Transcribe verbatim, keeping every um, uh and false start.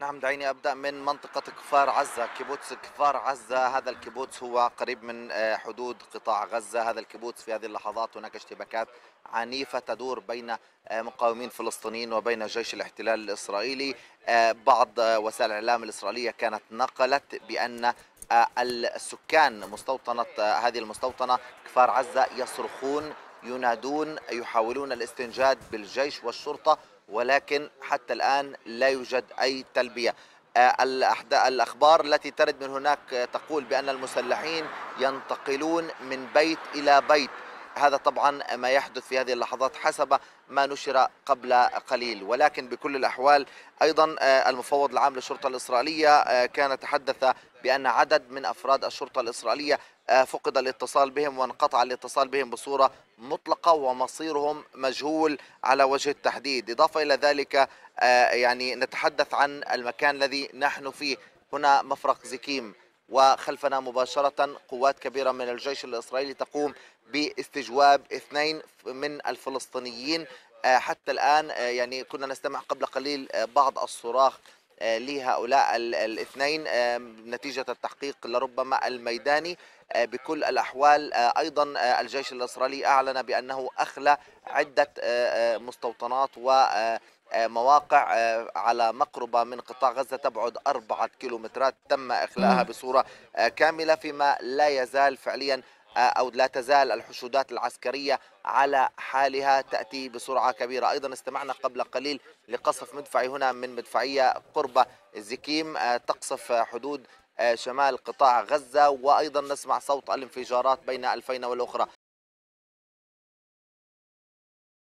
نعم، دعيني أبدأ من منطقة كفار عزة. كيبوتس كفار عزة، هذا الكيبوتس هو قريب من آه، حدود قطاع غزة. هذا الكيبوتس في هذه اللحظات هناك اشتباكات عنيفة تدور بين آه، مقاومين فلسطينيين وبين جيش الاحتلال الإسرائيلي. آه، بعض آه، وسائل الإعلام الإسرائيلية كانت نقلت بأن آه، السكان مستوطنة آه، هذه المستوطنة كفار عزة يصرخون، ينادون، يحاولون الاستنجاد بالجيش والشرطة، ولكن حتى الآن لا يوجد أي تلبية. آه، الأحد- الأخبار التي ترد من هناك آه، تقول بأن المسلحين ينتقلون من بيت إلى بيت. هذا طبعا ما يحدث في هذه اللحظات حسب ما نشر قبل قليل، ولكن بكل الأحوال أيضا آه، المفوض العام للشرطة الإسرائيلية آه، كان تحدث بأن عدد من أفراد الشرطة الإسرائيلية آه، فقد الاتصال بهم وانقطع الاتصال بهم بصورة مطلقة، ومصيرهم مجهول على وجه التحديد. إضافة إلى ذلك آه، يعني نتحدث عن المكان الذي نحن فيه. هنا مفرق زكيم، وخلفنا مباشرة قوات كبيرة من الجيش الإسرائيلي تقوم باستجواب اثنين من الفلسطينيين. آه، حتى الآن آه، يعني كنا نستمع قبل قليل آه، بعض الصراخ آه، لهؤلاء ال- الاثنين آه، نتيجة التحقيق لربما الميداني. آه، بكل الأحوال آه، أيضا آه، الجيش الإسرائيلي أعلن بأنه أخلى عدة آه، آه، مستوطنات ومواقع على مقربة من قطاع غزة تبعد أربعة كيلومترات، تم إخلاءها مم. بصورة آه، كاملة، فيما لا يزال فعليا آه، أو لا تزال الحشودات العسكرية على حالها تأتي بسرعة كبيرة. أيضا استمعنا قبل قليل لقصف مدفعي هنا من مدفعية قرب زكيم آه، تقصف حدود آه، شمال قطاع غزة، وأيضا نسمع صوت الانفجارات بين الفينة والأخرى.